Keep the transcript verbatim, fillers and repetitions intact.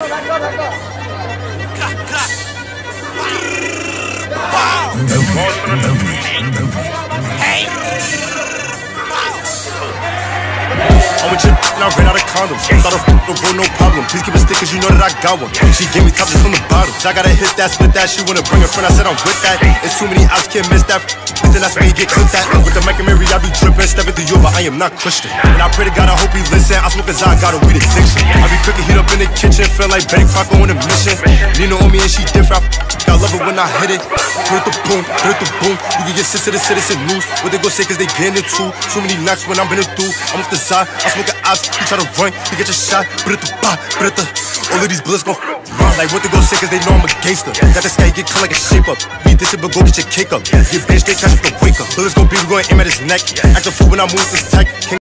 I'm with your and I ran out of condoms. Thought of the road, no problem. Please keep a stick cause you know that I got one. She gave me top just from the bottom. I gotta hit that, split that. She wanna bring a friend, I said I'm with that. It's too many outs, can't miss that. Then that's where you get clipped at. With the mic and Mary, I be drippin', stepping through you, but I am not Christian. And I pray to God, I hope he listen. I smoke as I got a weed addiction. I be cooking heat up in the kitchen, feel like Betty Crocker on a mission. Nina on me and she different. I love it when I hit it. Hit the boom, hit the boom. You can get sent to the citizen news. What they gon' say cause they getting it too. Too many knocks when I'm in it through. I'm off the side, I smoke an ops. You try to run, you get your shot. But the ba, but the all of these bullets gon' like what they gon' say cause they know I'm a gangster. Got this guy get cut like a shape up. Beat this shit but go get your cake up. Get bitch, they catch up the wake up. Bullets gon' be, we gon' aim at his neck. Act a fool when I move this tech.